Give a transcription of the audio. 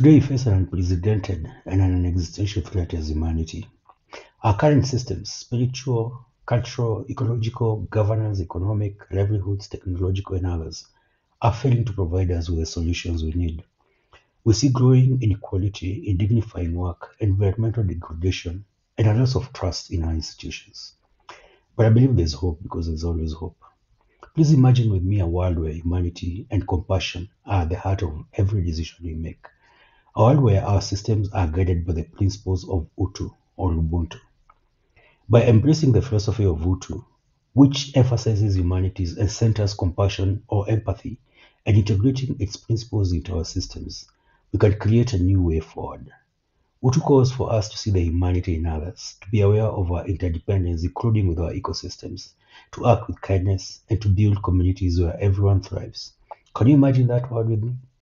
Today, we face an unprecedented and an existential threat as humanity. Our current systems, spiritual, cultural, ecological, governance, economic, livelihoods, technological, and others, are failing to provide us with the solutions we need. We see growing inequality, indignifying work, environmental degradation, and a loss of trust in our institutions. But I believe there's hope because there's always hope. Please imagine with me a world where humanity and compassion are at the heart of every decision we make. A world where our systems are guided by the principles of Utu or Ubuntu. By embracing the philosophy of Utu, which emphasizes humanities and centers compassion or empathy, and integrating its principles into our systems, we can create a new way forward. Utu calls for us to see the humanity in others, to be aware of our interdependence, including with our ecosystems, to act with kindness, and to build communities where everyone thrives. Can you imagine that world with me?